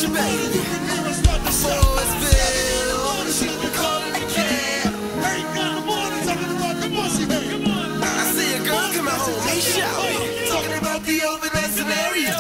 baby. Before it's built, she be calling the cab. I see a girl come out home, he shouting, talking about the overnight scenario.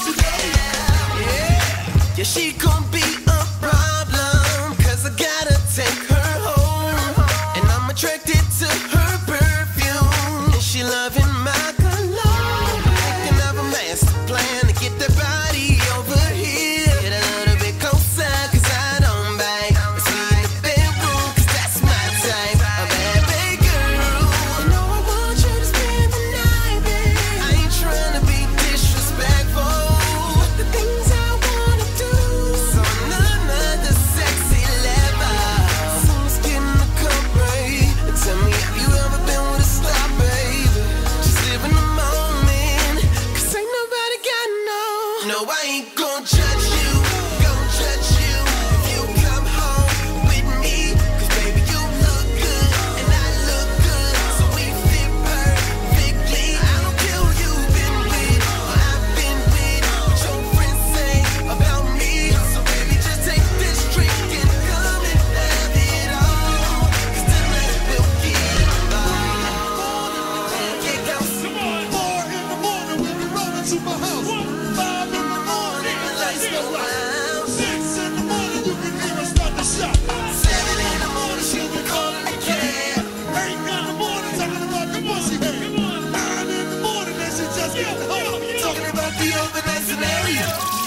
Yeah, she gon' be a problem, cause I gotta take her home. And I'm attracted to her perfume, and she loving my cologne. Thinking of a master plan to get that body over here. Get a little bit closer, cause I don't bite. Let's be in the bedroom, cause that's my type. A bad bad girl. You know I want you to spend the night, babe. I ain't trying to be disrespectful. The things I wanna do, so another sexy level. Someone's getting the cup right. Tell me, have you ever been with a star, baby? Just live in the moment, cause ain't nobody got no, I ain't gon' judge you, gon' judge you if you come home with me. Cause baby, you look good, and I look good, so we fit perfectly. I don't care who you've been with, or I've been with, what your friends say about me. So baby, just take this drink and come and have it all, cause tonight we'll get involved. Kick out some more. 4 in the morning, we be rolling to my house. 5 in the morning, the lights go out. 6 in the morning, you can even start the shop. 7 in the morning, she be calling the cab. 8 in the morning, talking about the pussy head. 9 in the morning, and she just got home. Talking about the overnight scenario.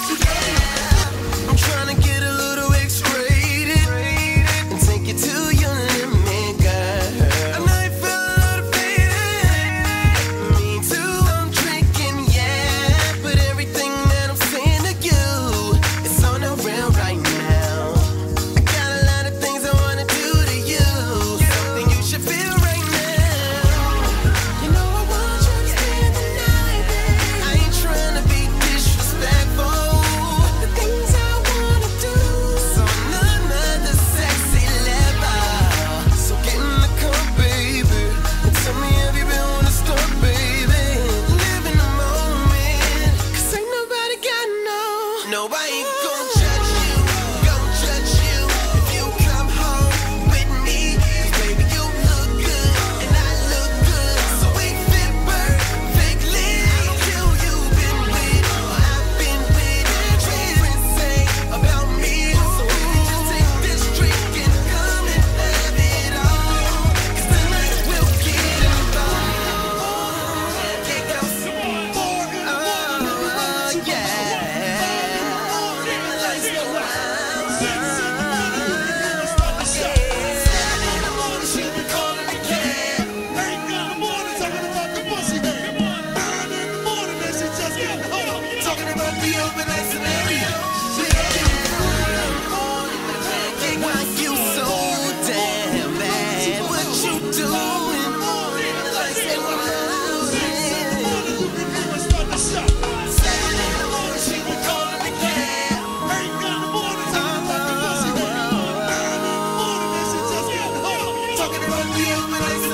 I'm trying to get a little X-rated and take you to your limit, girl. I know you feel a little faded. Me too, I'm drinking, yeah. But everything that I'm saying to you, it's on the real right now. I got a lot of things I wanna do to you, something you should feel right now. You know I want you to spend the night, babe. I ain't trying to be disrespectful. The things I wanna do, so another sexy level. So get in the car, baby, and tell me, have you been with a star, baby? Live in the moment, cause ain't nobody got no, I ain't gon' judge you, gon' judge you if you come home with me. Cause baby, you look good, and I look good, so we fit perfectly. I don't care who you've been with, or I've been with, what your friends say about me. So baby, just take this drink and come and have it all, cause tonight we'll get involved. Kick out some more. 4 in the morning, we be rolling to my house. The lights go out. 6 in the morning, you can even start the shop. 7 in the morning, she be calling the cab. 8 in the morning, talking about the pussy head. 9 in the morning, and she just got home. Talking about the overnight scenario. Why you so damn bad? What you doing? The lights go out. 6 in the morning, you can even start the shop. 7 in the morning, she be calling the cab. 8 in the morning, talking about the pussy head. 9 in the morning, and she just got home. Talking about the overnight